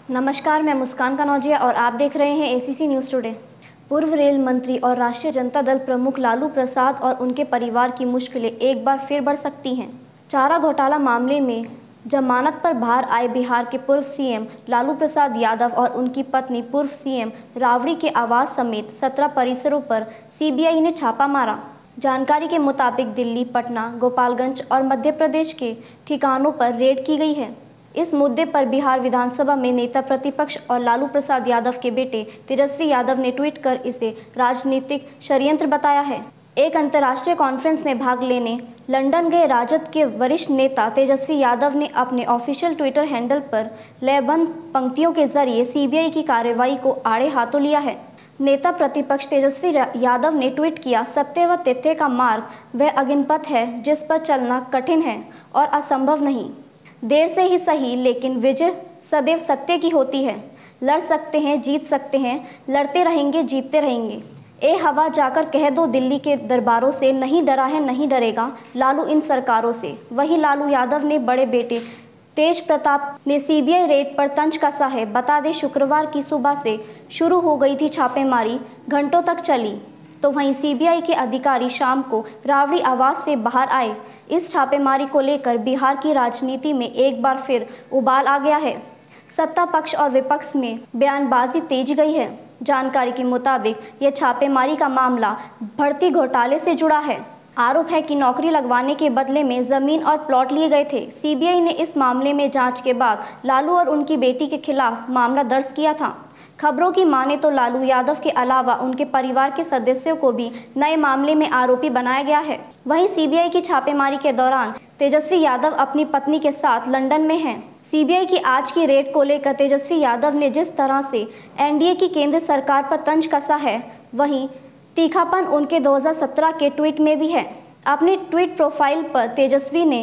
नमस्कार, मैं मुस्कान कनौजिया और आप देख रहे हैं एसीसी न्यूज़ टुडे। पूर्व रेल मंत्री और राष्ट्रीय जनता दल प्रमुख लालू प्रसाद और उनके परिवार की मुश्किलें एक बार फिर बढ़ सकती हैं। चारा घोटाला मामले में जमानत पर बाहर आए बिहार के पूर्व सीएम लालू प्रसाद यादव और उनकी पत्नी पूर्व सीएम राबड़ी के आवास समेत 17 परिसरों पर सीबीआई ने छापा मारा। जानकारी के मुताबिक दिल्ली, पटना, गोपालगंज और मध्य प्रदेश के ठिकानों पर रेड की गई है। इस मुद्दे पर बिहार विधानसभा में नेता प्रतिपक्ष और लालू प्रसाद यादव के बेटे तेजस्वी यादव ने ट्वीट कर इसे राजनीतिक षड्यंत्र बताया है। एक अंतर्राष्ट्रीय कॉन्फ्रेंस में भाग लेने लंदन गए राजद के वरिष्ठ नेता तेजस्वी यादव ने अपने ऑफिशियल ट्विटर हैंडल पर लयबंद पंक्तियों के जरिए सीबीआई की कार्रवाई को आड़े हाथों लिया है। नेता प्रतिपक्ष तेजस्वी यादव ने ट्वीट किया, सत्य व तथ्य का मार्ग वह अगिनपथ है जिस पर चलना कठिन है और असंभव नहीं। देर से ही सही, लेकिन विजय सदैव सत्य की होती है। लड़ सकते हैं, जीत सकते हैं, लड़ते रहेंगे, जीतते रहेंगे। ए हवा जाकर कह दो दिल्ली के दरबारों से, नहीं डरा है, नहीं डरेगा लालू इन सरकारों से। वही लालू यादव ने बड़े बेटे तेज प्रताप ने सीबीआई रेड पर तंज कसा है। बता दें, शुक्रवार की सुबह से शुरू हो गई थी छापेमारी, घंटों तक चली। तो वहीं सीबीआई के अधिकारी शाम को राबड़ी आवास से बाहर आए। इस छापेमारी को लेकर बिहार की राजनीति में एक बार फिर उबाल आ गया है। सत्ता पक्ष और विपक्ष में बयानबाजी तेज गई है। जानकारी के मुताबिक यह छापेमारी का मामला भर्ती घोटाले से जुड़ा है। आरोप है कि नौकरी लगवाने के बदले में जमीन और प्लॉट लिए गए थे। सीबीआई ने इस मामले में जांच के बाद लालू और उनकी बेटी के खिलाफ मामला दर्ज किया था। खबरों की माने तो लालू यादव के अलावा उनके परिवार के सदस्यों को भी नए मामले में आरोपी बनाया गया है। वहीं सीबीआई की छापेमारी के दौरान तेजस्वी यादव अपनी पत्नी के साथ लंदन में हैं। सीबीआई की आज की रेड को लेकर तेजस्वी यादव ने जिस तरह से एनडीए की केंद्र सरकार पर तंज कसा है, वहीं तीखापन उनके 2017 के ट्वीट में भी है। अपनी ट्वीट प्रोफाइल पर तेजस्वी ने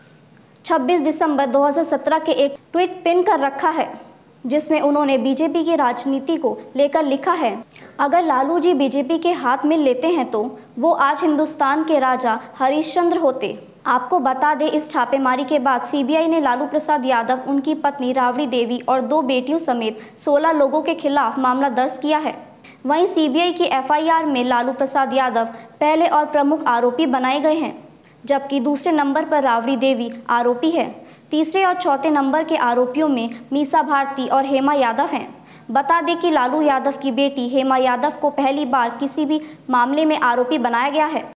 26 दिसंबर 2017 के एक ट्वीट पिन कर रखा है, जिसमें उन्होंने बीजेपी की राजनीति को लेकर लिखा है, अगर लालू जी बीजेपी के हाथ में लेते हैं तो वो आज हिंदुस्तान के राजा हरिश्चंद्र होते। आपको बता दें, इस छापेमारी के बाद सीबीआई ने लालू प्रसाद यादव, उनकी पत्नी राबड़ी देवी और 2 बेटियों समेत 16 लोगों के खिलाफ मामला दर्ज किया है। वहीं सीबीआई की एफआईआर में लालू प्रसाद यादव पहले और प्रमुख आरोपी बनाए गए हैं, जबकि दूसरे नंबर पर राबड़ी देवी आरोपी है। तीसरे और चौथे नंबर के आरोपियों में मीसा भारती और हेमा यादव हैं। बता दें कि लालू यादव की बेटी हेमा यादव को पहली बार किसी भी मामले में आरोपी बनाया गया है।